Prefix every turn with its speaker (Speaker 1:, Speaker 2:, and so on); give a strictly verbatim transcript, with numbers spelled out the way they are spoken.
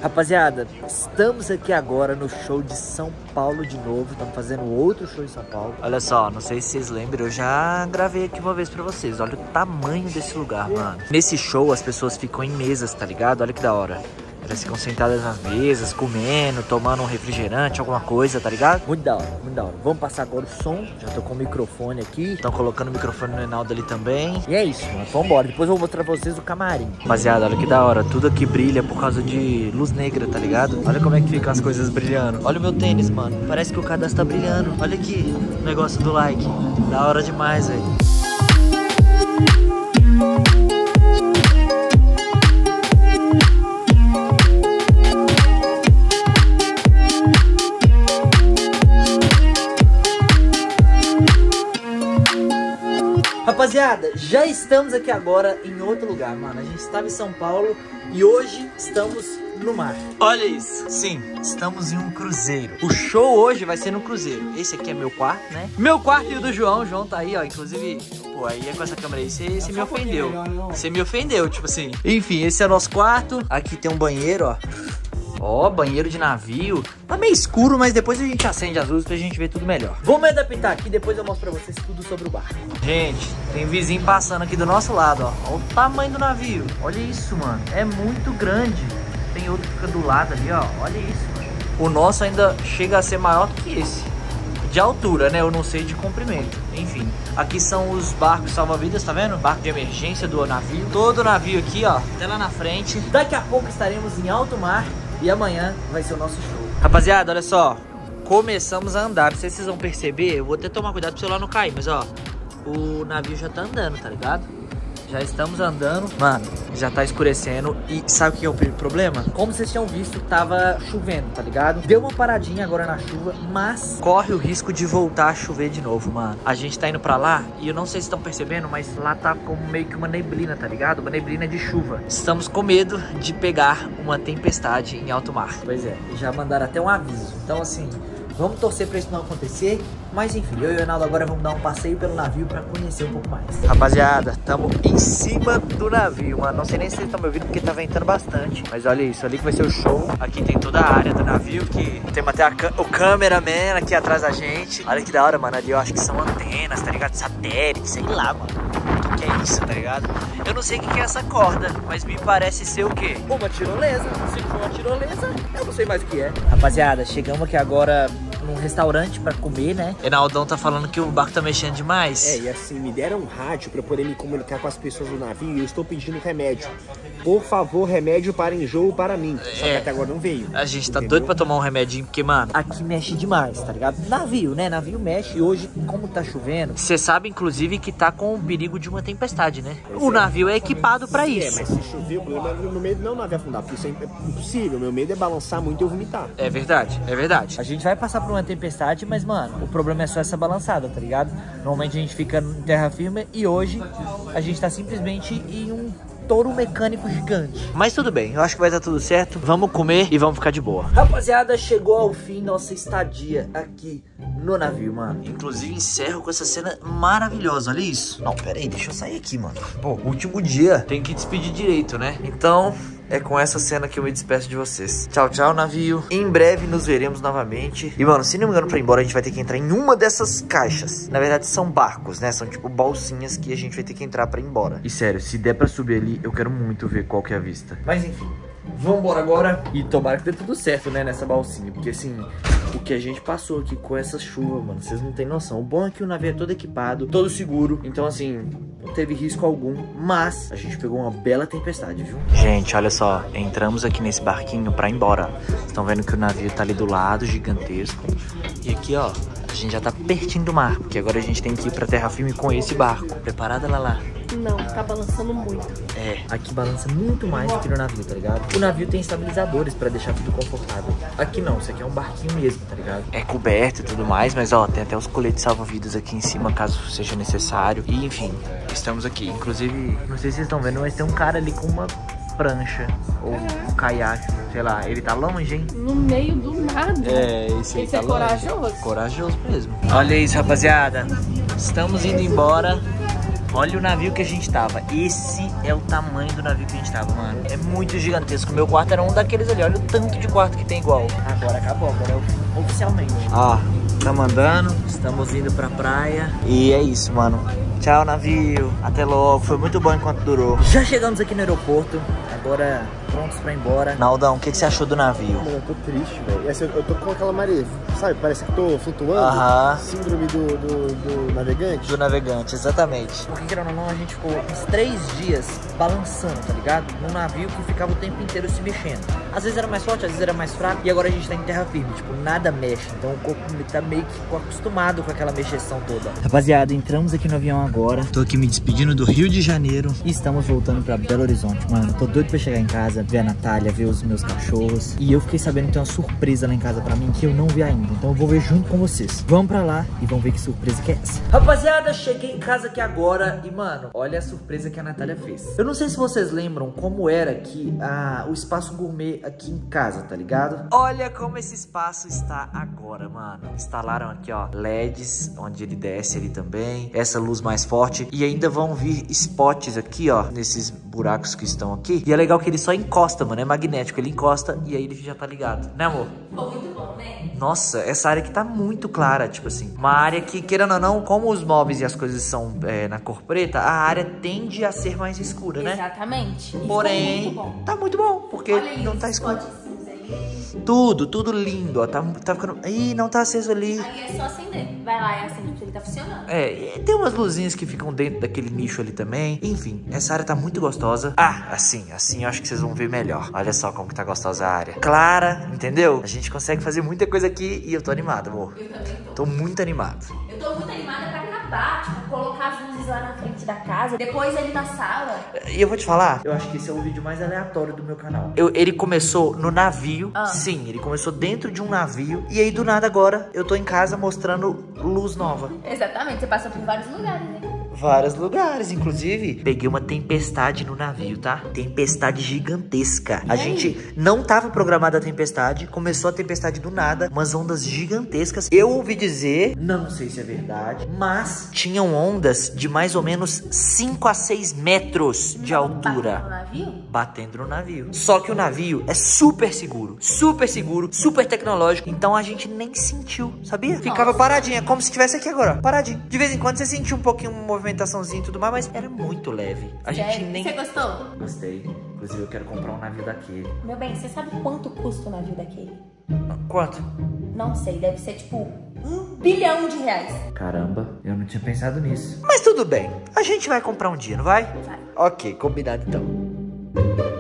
Speaker 1: Rapaziada, estamos aqui agora no show de São Paulo de novo. Estamos fazendo outro show em São Paulo. Olha só, não sei se vocês lembram, eu já gravei aqui uma vez pra vocês. Olha o tamanho desse lugar, mano. Nesse show as pessoas ficam em mesas, tá ligado? Olha que da hora. Elas ficam sentadas nas mesas, comendo, tomando um refrigerante, alguma coisa, tá ligado? Muito da hora, muito da hora. Vamos passar agora o som. Já tô com o microfone aqui. Estão colocando o microfone no Reinaldo ali também. E é isso, mano. Vambora. Depois eu vou mostrar pra vocês o camarim. Rapaziada, olha que da hora. Tudo aqui brilha por causa de luz negra, tá ligado? Olha como é que ficam as coisas brilhando. Olha o meu tênis, mano. Parece que o cadastro tá brilhando. Olha aqui o negócio do like. Da hora demais, velho. Rapaziada, já estamos aqui agora em outro lugar, mano. A gente estava em São Paulo e hoje estamos no mar. Olha isso. Sim, estamos em um cruzeiro. O show hoje vai ser no cruzeiro. Esse aqui é meu quarto, né? Meu quarto e o do João. O João tá aí, ó. Inclusive, pô, aí é com essa câmera aí. Você, você me ofendeu. Você me ofendeu, tipo assim. Enfim, esse é o nosso quarto. Aqui tem um banheiro, ó. Ó, banheiro de navio. Tá meio escuro, mas depois a gente acende as luzes pra gente ver tudo melhor. Vou me adaptar aqui, depois eu mostro pra vocês tudo sobre o barco. Gente, tem vizinho passando aqui do nosso lado, ó. Olha o tamanho do navio. Olha isso, mano. É muito grande. Tem outro que fica do lado ali, ó. Olha isso, mano. O nosso ainda chega a ser maior do que esse. De altura, né? Eu não sei de comprimento. Enfim, aqui são os barcos salva-vidas, tá vendo? Barco de emergência do navio. Todo o navio aqui, ó. Até lá na frente. Daqui a pouco estaremos em alto mar. E amanhã vai ser o nosso show. Rapaziada, olha só. Começamos a andar. Não sei se vocês vão perceber. Eu vou até tomar cuidado pro celular não cair. Mas, ó, o navio já tá andando, tá ligado? Já estamos andando. Mano, já tá escurecendo. E sabe o que é o problema? Como vocês tinham visto, tava chovendo, tá ligado? Deu uma paradinha agora na chuva, mas corre o risco de voltar a chover de novo, mano. A gente tá indo pra lá e eu não sei se estão percebendo, mas lá tá como meio que uma neblina, tá ligado? Uma neblina de chuva. Estamos com medo de pegar uma tempestade em alto mar. Pois é, já mandaram até um aviso. Então, assim, vamos torcer pra isso não acontecer. Mas enfim, eu e o Reinaldo agora vamos dar um passeio pelo navio pra conhecer um pouco mais. Rapaziada, estamos em cima do navio, mano. Não sei nem se vocês estão me ouvindo porque tá ventando bastante. Mas olha isso, ali que vai ser o show. Aqui tem toda a área do navio que tem até a, o cameraman aqui atrás da gente. Olha que da hora, mano. Ali eu acho que são antenas, tá ligado? Satélite, sei lá, mano. O que é isso, tá ligado? Eu não sei o que é essa corda, mas me parece ser o quê? Uma tirolesa. Se for uma tirolesa, eu não sei mais o que é. Rapaziada, chegamos aqui agora num restaurante pra comer, né? Reinaldão tá falando que o barco tá mexendo demais.
Speaker 2: É, e assim, me deram um rádio pra eu poder me comunicar com as pessoas do navio e eu estou pedindo remédio. Por favor, remédio para enjoo para mim. Só que
Speaker 1: É.
Speaker 2: até agora não veio.
Speaker 1: A gente tá
Speaker 2: entendeu?
Speaker 1: doido pra tomar um remedinho, porque, mano, aqui mexe demais, tá ligado? Navio, né? Navio mexe. E hoje, como tá chovendo, você sabe, inclusive, que tá com o perigo de uma tempestade, né?
Speaker 2: Pois
Speaker 1: O
Speaker 2: é.
Speaker 1: navio é equipado pra
Speaker 2: É,
Speaker 1: isso.
Speaker 2: mas se chover, o problema é meu medo não é o navio afundar, porque isso é impossível. Meu medo é balançar muito e eu vomitar.
Speaker 1: É verdade, é verdade. A gente vai passar por uma tempestade, mas, mano, o problema é só essa balançada, tá ligado? Normalmente a gente fica em terra firme e hoje a gente tá simplesmente em um touro mecânico gigante. Mas tudo bem, eu acho que vai dar tudo certo. Vamos comer e vamos ficar de boa. Rapaziada, chegou ao fim nossa estadia aqui no navio, mano. Inclusive, encerro com essa cena maravilhosa, olha isso. Não, pera aí, deixa eu sair aqui, mano. Pô, último dia. Tem que despedir direito, né? Então, é com essa cena que eu me despeço de vocês. Tchau, tchau, navio. Em breve nos veremos novamente. E, mano, se não me engano, pra ir embora, a gente vai ter que entrar em uma dessas caixas. Na verdade, são barcos, né? São tipo bolsinhas que a gente vai ter que entrar pra ir embora. E sério, se der pra subir ali, eu quero muito ver qual que é a vista. Mas enfim, vamos embora agora. E tomara que dê tudo certo, né, nessa balsinha. Porque assim, o que a gente passou aqui com essa chuva, mano, vocês não tem noção. O bom é que o navio é todo equipado, todo seguro. Então assim, não teve risco algum. Mas a gente pegou uma bela tempestade, viu? Gente, olha só, entramos aqui nesse barquinho pra ir embora. Estão vendo que o navio tá ali do lado, gigantesco. E aqui, ó, a gente já tá pertinho do mar. Porque agora a gente tem que ir pra terra firme com esse barco. Preparada, Lala?
Speaker 3: Não, tá balançando muito.
Speaker 1: É, aqui balança muito mais do que no navio, tá ligado? O navio tem estabilizadores pra deixar tudo confortável. Aqui não, isso aqui é um barquinho mesmo, tá ligado? É coberto e tudo mais, mas ó, tem até os coletes salva-vidas aqui em cima, caso seja necessário. E enfim, estamos aqui. Inclusive, não sei se vocês estão vendo, mas tem um cara ali com uma prancha ou um caiaque, sei lá. Ele tá longe, hein?
Speaker 3: No meio do nada.
Speaker 1: É, esse aí
Speaker 3: Esse
Speaker 1: tá
Speaker 3: é
Speaker 1: longe.
Speaker 3: corajoso.
Speaker 1: Corajoso mesmo. Olha isso, rapaziada. Estamos indo embora. olha o navio que a gente tava. Esse é o tamanho do navio que a gente tava, mano. É muito gigantesco. Meu quarto era um daqueles ali. Olha o tanto de quarto que tem igual. Agora acabou, agora é o oficialmente. Ó, estamos andando, estamos indo pra praia. E é isso, mano. Tchau, navio. Até logo. Foi muito bom enquanto durou. Já chegamos aqui no aeroporto. Agora prontos pra ir embora. Naldão, o que, que você achou do navio?
Speaker 2: Mano, eu tô triste, velho. Eu tô com aquela maré, sabe? Parece que tô flutuando.
Speaker 1: Aham.
Speaker 2: Síndrome do, do, do navegante.
Speaker 1: Do navegante, exatamente. Porque, querendo ou não, a gente ficou uns três dias balançando, tá ligado? Num navio que ficava o tempo inteiro se mexendo. Às vezes era mais forte, às vezes era mais fraco. E agora a gente tá em terra firme, tipo, nada mexe. Então o corpo tá meio que acostumado com aquela mexeção toda. Rapaziada, entramos aqui no avião agora. Tô aqui me despedindo do Rio de Janeiro. E estamos voltando pra Belo Horizonte. Mano, tô doido pra chegar em casa, ver a Natália, ver os meus cachorros. E eu fiquei sabendo que tem uma surpresa lá em casa pra mim que eu não vi ainda. Então eu vou ver junto com vocês. Vamos pra lá e vamos ver que surpresa que é essa. Rapaziada, cheguei em casa aqui agora. E, mano, olha a surpresa que a Natália fez. Eu não sei se vocês lembram como era aqui a, o espaço gourmet aqui em casa, tá ligado? Olha como esse espaço está agora, mano. Instalaram aqui, ó, L E Ds, onde ele desce ali também. Essa luz mais forte. E ainda vão vir spots aqui, ó, nesses buracos que estão aqui. E é legal que ele só encosta, mano. É magnético. Ele encosta e aí ele já tá ligado. Né, amor?
Speaker 3: Ficou muito bom, né?
Speaker 1: Nossa, essa área aqui tá muito clara, tipo assim. Uma área que, querendo ou não, como os móveis e as coisas são é, na cor preta, a área tende a ser mais escura, né?
Speaker 3: Exatamente. E
Speaker 1: porém,
Speaker 3: ficou muito bom.
Speaker 1: Tá muito bom, porque
Speaker 3: Olha
Speaker 1: não
Speaker 3: isso,
Speaker 1: tá escuro.
Speaker 3: potezinhos ali.
Speaker 1: Tudo, tudo lindo, ó. Tá, tá ficando... Ih, não tá aceso ali.
Speaker 3: Aí é só acender. Vai lá e acende porque ele tá funcionando.
Speaker 1: É, e tem umas luzinhas que ficam dentro daquele nicho ali também. Enfim, essa área tá muito gostosa. Ah, assim, assim eu acho que vocês vão ver melhor. Olha só como que tá gostosa a área. Clara, entendeu? A gente consegue fazer muita coisa aqui e eu tô animado, amor.
Speaker 3: Eu também tô.
Speaker 1: Tô muito animado.
Speaker 3: Eu tô muito animada pra acabar, tipo, colocar as luzes lá na frente da casa, depois ali na sala.
Speaker 1: E eu vou te falar, eu acho que esse é o vídeo mais aleatório do meu canal. Eu, ele começou no navio,
Speaker 3: Ah.
Speaker 1: sim, ele começou dentro de um navio. E aí do nada agora eu tô em casa mostrando luz nova.
Speaker 3: Exatamente, você passou por vários lugares, né?
Speaker 1: Vários lugares, inclusive peguei uma tempestade no navio, tá? Tempestade gigantesca. A gente não tava programada a tempestade, começou a tempestade do nada, umas ondas gigantescas. Eu ouvi dizer, não sei se é verdade, mas tinham ondas de mais ou menos cinco a seis metros de altura.
Speaker 3: Batendo no navio?
Speaker 1: Batendo no navio. Só que o navio é super seguro, super seguro, super tecnológico. Então a gente nem sentiu, sabia? Ficava paradinha, como se estivesse aqui agora, paradinho. De vez em quando você sentia um pouquinho uma movimentaçãozinha e tudo mais, mas era muito leve. A
Speaker 3: Sério?
Speaker 1: gente nem...
Speaker 3: Você gostou?
Speaker 1: Gostei. Inclusive eu quero comprar um navio daquele.
Speaker 3: Meu bem, você sabe quanto custa o navio daquele?
Speaker 1: Quanto?
Speaker 3: Não sei, deve ser tipo um bilhão de reais.
Speaker 1: Caramba, eu não tinha pensado nisso. Mas tudo bem, a gente vai comprar um dia, não vai?
Speaker 3: Vai.
Speaker 1: Ok, combinado então.